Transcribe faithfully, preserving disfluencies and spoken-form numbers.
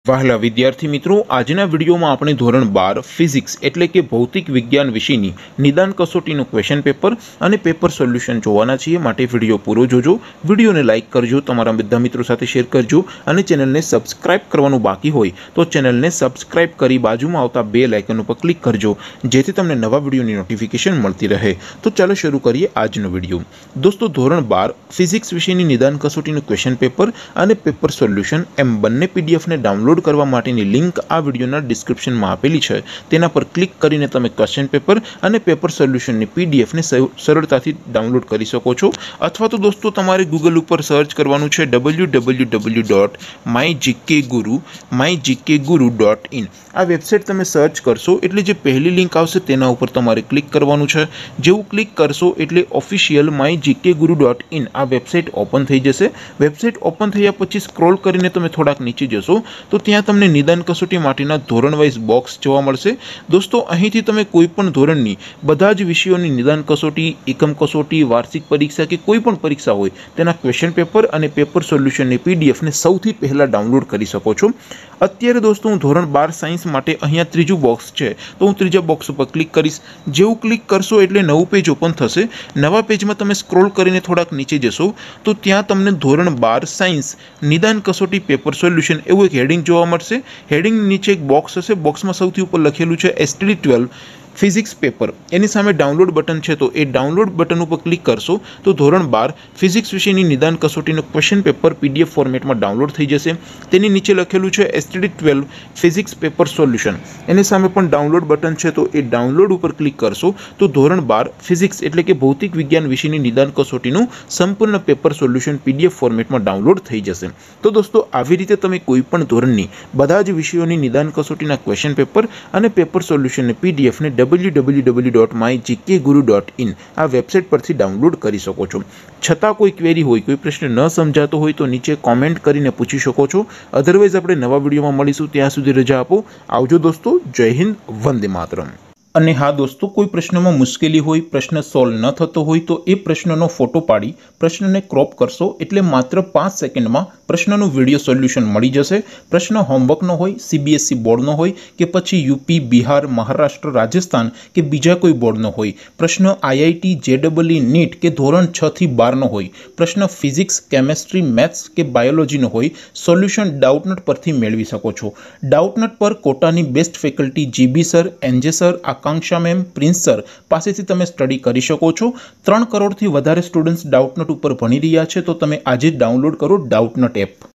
વહાલા વિદ્યાર્થી મિત્રો, આજના વિડીયોમાં આપણે ધોરણ બાર ફિઝિક્સ એટલે કે ભૌતિક વિજ્ઞાન વિષયની નિદાન કસોટીનું ક્વેશ્ચન પેપર અને પેપર સોલ્યુશન જોવાના છીએ। માટે વિડીયો પૂરો જોજો, વિડીયોને લાઇક કરજો, તમારા બધા મિત્રો સાથે શેર કરજો અને ચેનલને સબસ્ક્રાઇબ કરવાનું બાકી હોય તો ચેનલને સબસ્ક્રાઇબ કરી બાજુમાં આવતા બેલ આઇકન ઉપર ક્લિક કરજો, જેથી તમને નવા વિડીયોની નોટિફિકેશન મળતી રહે। તો ચાલો શરૂ કરીએ આજનો વિડીયો। દોસ્તો, ધોરણ બાર ફિઝિક્સ વિષયની નિદાન કસોટીનું ક્વેશ્ચન પેપર અને પેપર સોલ્યુશન એમ બંને પીડીએફને ડાઉનલોડ કરવા માટેની લિંક આ વિડીયોના ડિસ્ક્રિપ્શનમાં આપેલી છે। તેના પર ક્લિક કરીને તમે ક્વેશ્ચન પેપર અને પેપર સોલ્યુશનની પીડીએફને સરળતાથી ડાઉનલોડ કરી શકો છો। અથવા તો દોસ્તો, તમારે ગૂગલ ઉપર સર્ચ કરવાનું છે W W W dot my GK Guru my GK Guru dot in. આ વેબસાઇટ તમે સર્ચ કરશો એટલે જે પહેલી લિંક આવશે તેના ઉપર તમારે ક્લિક કરવાનું છે। જેવું ક્લિક કરશો એટલે official my GK Guru dot in આ વેબસાઇટ ઓપન થઈ જશે। વેબસાઇટ ઓપન થયા પછી સ્ક્રોલ કરીને તમે થોડાક નીચે જશો તો ત્યાં તમને નિદાન કસોટી માટેના ધોરણ વાઇઝ બોક્સ જોવા મળશે। દોસ્તો, અહીંથી તમે કોઈ પણ ધોરણની બધા જ વિષયોની નિદાન કસોટી, એકમ કસોટી, વાર્ષિક પરીક્ષા કે કોઈ પણ પરીક્ષા હોય તેના ક્વેશ્ચન પેપર અને પેપર સોલ્યુશનની પીડીએફને સૌથી પહેલાં ડાઉનલોડ કરી શકો છો। અત્યારે દોસ્તો, હું ધોરણ બાર સાયન્સ માટે અહીંયા ત્રીજું બોક્સ છે તો હું ત્રીજા બોક્સ ઉપર ક્લિક કરીશ। જેવું ક્લિક કરશો એટલે નવું પેજ ઓપન થશે। નવા પેજમાં તમે સ્ક્રોલ કરીને થોડાક નીચે જશો તો ત્યાં તમને ધોરણ બાર સાયન્સ નિદાન કસોટી પેપર સોલ્યુશન એવું એક હેડિંગ જોવા મળશે। હેડિંગ નીચે એક બોક્સ હશે, બોક્સમાં સૌથી ઉપર લખેલું છે એસટીડી ટ્વેલ્વ ફિઝિક્સ પેપર, એની સામે ડાઉનલોડ બટન છે તો એ ડાઉનલોડ બટન ઉપર ક્લિક કરશો તો ધોરણ બાર ફિઝિક્સ વિષયની નિદાન કસોટીનું ક્વેશ્ચન પેપર પીડીએફ ફોર્મેટમાં ડાઉનલોડ થઈ જશે। તેની નીચે લખેલું છે STD twelve physics paper solution, એની સામે પણ ડાઉનલોડ બટન છે તો એ ડાઉનલોડ ઉપર ક્લિક કરશો તો ધોરણ બાર ફિઝિક્સ એટલે કે ભૌતિક વિજ્ઞાન વિષયની નિદાન કસોટીનું સંપૂર્ણ પેપર સોલ્યુશન પીડીએફ ફોર્મેટમાં ડાઉનલોડ થઈ જશે। તો દોસ્તો, આવી રીતે તમે કોઈ પણ ધોરણની બધા જ વિષયોની નિદાન કસોટીના ક્વેશ્ચન પેપર અને પેપર સોલ્યુશનની પીડીએફને W W W dot my GK Guru dot in આ વેબસાઇટ પરથી ડાઉનલોડ કરી શકો છો। છતાં કોઈ ક્વેરી હોય, કોઈ પ્રશ્ન ન સમજાતો હોય તો નીચે કોમેન્ટ કરીને પૂછી શકો છો। અધરવાઇઝ આપણે નવા વિડીયોમાં મળીશું, ત્યાં સુધી રજા આપો। આવજો દોસ્તો, જય હિન્દ, વંદે માતરમ। અને હા દોસ્તો, કોઈ પ્રશ્નમાં મુશ્કેલી હોય, પ્રશ્ન સોલ્વ ન થતો હોય તો એ પ્રશ્નનો ફોટો પાડી પ્રશ્નને ક્રોપ કરશો એટલે માત્ર પાંચ સેકન્ડમાં પ્રશ્નનું વિડીયો સોલ્યુશન મળી જશે। પ્રશ્ન હોમવર્કનો હોય, સીબીએસઈ બોર્ડનો હોય કે પછી યુપી, બિહાર, મહારાષ્ટ્ર, રાજસ્થાન કે બીજા કોઈ બોર્ડનો હોય, પ્રશ્ન આઈઆઈટી, જેડબલઈ, નીટ કે ધોરણ છ થી બારનો હોય, પ્રશ્ન ફિઝિક્સ, કેમેસ્ટ્રી, મેથ્સ કે બાયોલોજીનો હોય, સોલ્યુશન ડાઉટનટ પરથી મેળવી શકો છો। ડાઉટનટ પર કોટાની best faculty GB sir, NJ sir, Akanksha ma'am, Prince sir પાસેથી તમે સ્ટડી કરી શકો છો। ત્રણ કરોડથી વધારે સ્ટુડન્ટ્સ ડાઉટનટ ઉપર ભણી રહ્યા છે તો તમે આજે જ ડાઉનલોડ કરો ડાઉટનટ એપ।